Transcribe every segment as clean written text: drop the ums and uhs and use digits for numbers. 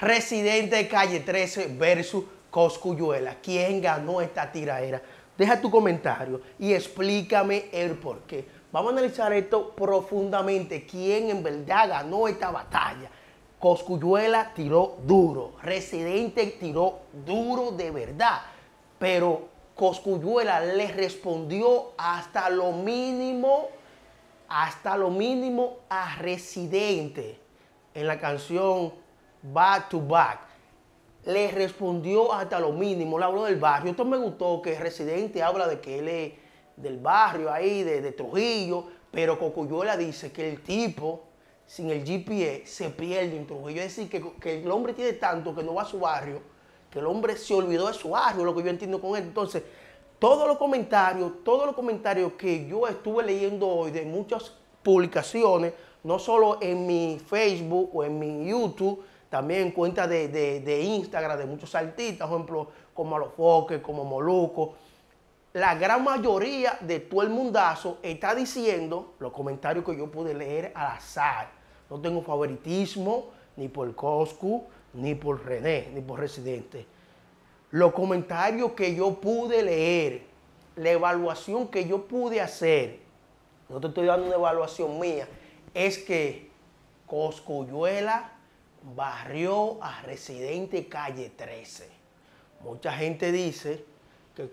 Residente de Calle 13 versus Cosculluela. ¿Quién ganó esta tiraera? Deja tu comentario y explícame el por qué. Vamos a analizar esto profundamente. ¿Quién en verdad ganó esta batalla? Cosculluela tiró duro. Residente tiró duro de verdad. Pero Cosculluela le respondió hasta lo mínimo a Residente en la canción Back to Back. Le respondió hasta lo mínimo, le habló del barrio. Esto me gustó, que Residente habla de que él es del barrio ahí, de Trujillo, pero Cosculluela dice que el tipo, sin el GPS, se pierde en Trujillo. Es decir, que el hombre tiene tanto que no va a su barrio, que el hombre se olvidó de su barrio, lo que yo entiendo con él. Entonces, todos los comentarios que yo estuve leyendo hoy de muchas publicaciones, no solo en mi Facebook o en mi YouTube, también en cuentas de Instagram de muchos artistas, por ejemplo, como Alofoque, como Moluco. La gran mayoría de todo el mundazo está diciendo los comentarios que yo pude leer al azar. No tengo favoritismo ni por Coscu, ni por René, ni por Residente. Los comentarios que yo pude leer, la evaluación que yo pude hacer, no te estoy dando una evaluación mía, es que Cosculluela barrió a Residente Calle 13. Mucha gente dice que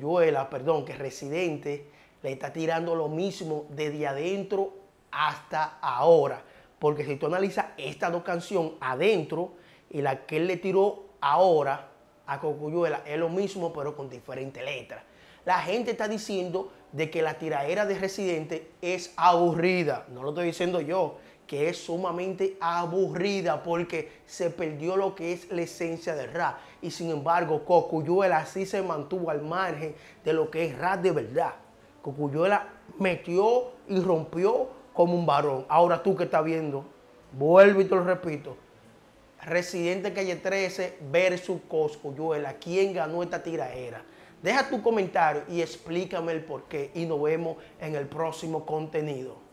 que Residente le está tirando lo mismo desde adentro hasta ahora. Porque si tú analizas estas dos canciones adentro y la que él le tiró ahora a Cosculluela, es lo mismo pero con diferentes letras. La gente está diciendo de que la tiraera de Residente es aburrida. No lo estoy diciendo yo, que es sumamente aburrida porque se perdió lo que es la esencia del rap. Y sin embargo, Cosculluela sí se mantuvo al margen de lo que es rap de verdad. Cosculluela metió y rompió como un varón. Ahora tú que estás viendo, vuelvo y te lo repito, Residente Calle 13 versus Cosculluela. ¿Quién ganó esta tiraera? Deja tu comentario y explícame el porqué y nos vemos en el próximo contenido.